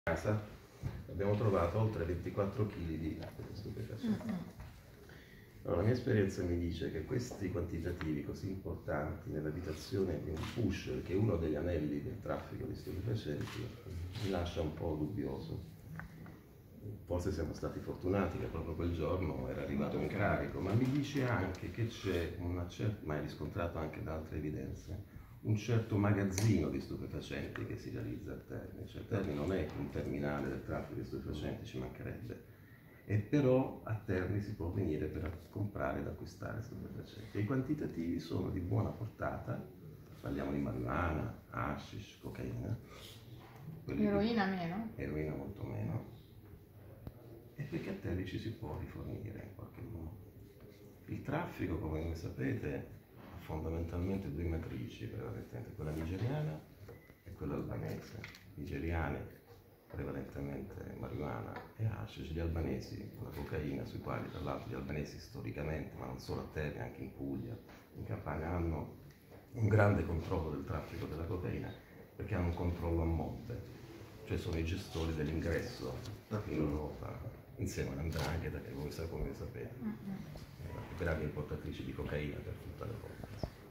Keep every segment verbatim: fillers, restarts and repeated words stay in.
casa abbiamo trovato oltre ventiquattro chili di stupefacenti. Mm-hmm. Allora, la mia esperienza mi dice che questi quantitativi così importanti nell'abitazione di un pusher, che è uno degli anelli del traffico di stupefacenti, mi lascia un po' dubbioso. Forse siamo stati fortunati che proprio quel giorno era arrivato un carico, ma mi dice anche che c'è una certa, ma è riscontrato anche da altre evidenze, un certo magazzino di stupefacenti che si realizza a Terni. Cioè Terni non è un terminale del traffico di stupefacenti, ci mancherebbe, e però a Terni si può venire per comprare ed acquistare stupefacenti. I quantitativi sono di buona portata, parliamo di marijuana, hashish, cocaina. Eroina meno? Eroina molto meno. E perché a Terni ci si può rifornire in qualche modo. Il traffico, come voi sapete, ha fondamentalmente due matrici, prevalentemente quella nigeriana e quella albanese. Nigeriani prevalentemente marijuana e hashish, gli albanesi la cocaina, sui quali tra l'altro gli albanesi storicamente, ma non solo a Terni, anche in Puglia, in Campania, hanno un grande controllo del traffico della cocaina perché hanno un controllo a monte, cioè sono i gestori dell'ingresso in Europa, insieme all'Andrangheta, che voi come sapete, è la più grande importatrice di cocaina per tutta l'Europa.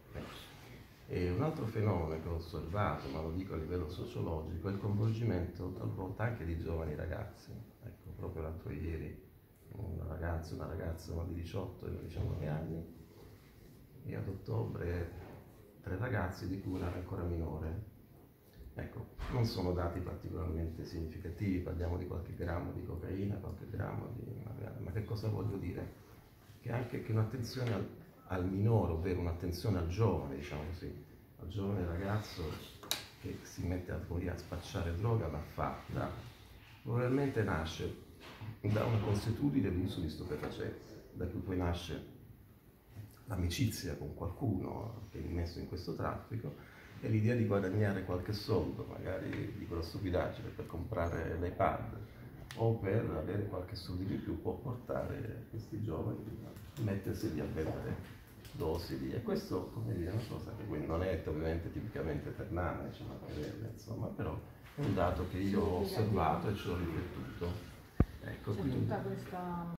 E un altro fenomeno che ho osservato, ma lo dico a livello sociologico, è il coinvolgimento talvolta anche di giovani ragazzi. Ecco, proprio l'altro ieri un ragazzo, una ragazza, uno di diciotto e uno di diciannove anni, e ad ottobre tre ragazzi di cui una ancora minore. Ecco, non sono dati particolarmente significativi, parliamo di qualche grammo di cocaina, qualche grammo di marijuana, ma che cosa voglio dire? Che anche che un'attenzione al, al minore, ovvero un'attenzione al giovane, diciamo così, al giovane ragazzo che si mette a, a spacciare droga, va fatta, probabilmente nasce da una consuetudine d'uso di stupefacenti, da cui poi nasce l'amicizia con qualcuno che è immesso in questo traffico, e l'idea di guadagnare qualche soldo, magari di quella stupidaggine, per comprare l'iPad o per avere qualche soldo di più, può portare questi giovani a mettersi a vendere dosi di... E questo, come dire, è una cosa che quindi non è ovviamente tipicamente ternana, ci mancherebbe, insomma, però è un dato che io ho osservato e ci ho riflettuto. Ecco, c'è quindi... tutta questa